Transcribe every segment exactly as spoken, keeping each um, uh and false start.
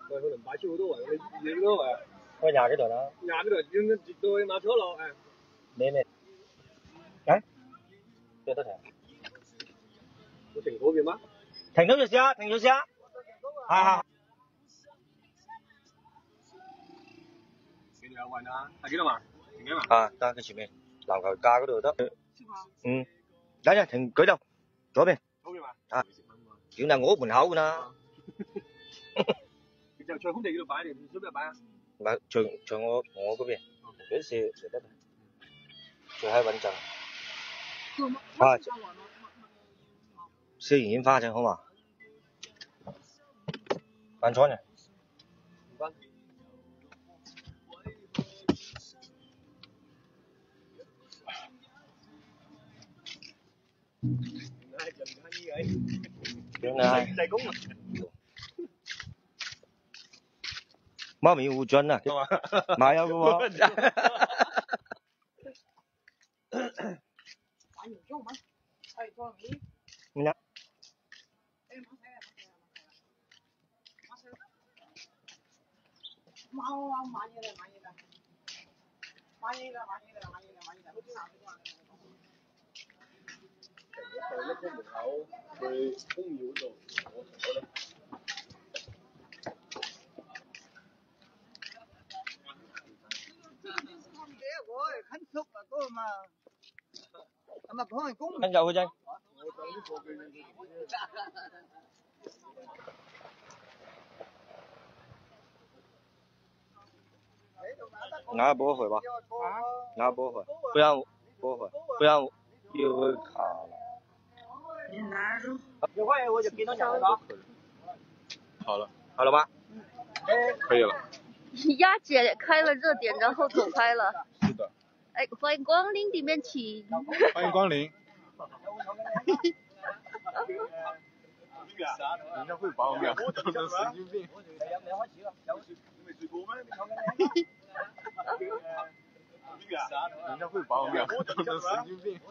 可能八千多万，一百多万。 我廿幾度啦。 廿幾度，應該絕對買車咯，誒。 咩咩？誒？幾多錢？ 我停嗰邊嗎？ 停咗就試下，停咗試下。係係。 幾多萬啊？係幾多萬？停幾萬？ 啊，得佢前面籃球架嗰度得。嗯。等陣停舉度，左邊。 嗰邊嘛？ 啊。屌嗱，我門口㗎啦。 就長空地嗰度擺定，準備擺啊？ 唔係，長長我我嗰邊，幾時嚟得？最閪穩陣。啊！燒完煙花陣好嘛？關窗嘅。 唔關。 原來係。 濟公啊！ 貓面互進啊！買有嘅喎。咩呀？ 買啊買嘢嚟買嘢㗎，買嘢㗎買嘢㗎買嘢㗎買嘢㗎，好似男嘅話。 就一個門口去公廟度，我我咧。 我肯熟啊嗰個嘛，咁啊可能公。 跟入去啫。拿拨回吧，拿拨回，不要拨回，不要又会卡了。 你拿住。 一会儿我就给到家了。 好了， 好了吧？ 可以了。 丫姐开了热点，然后走开了。 是的。 哎，欢迎光临，里面请。 欢迎光临。人家会把我们当成神经病。人家会把我们当成神经病。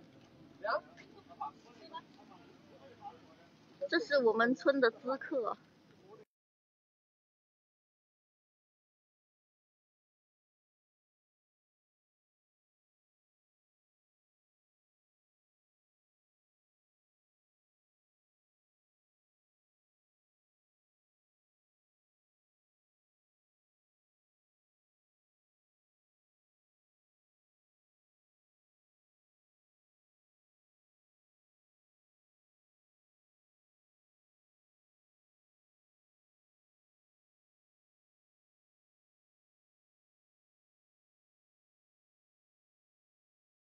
这是我们村的滋客。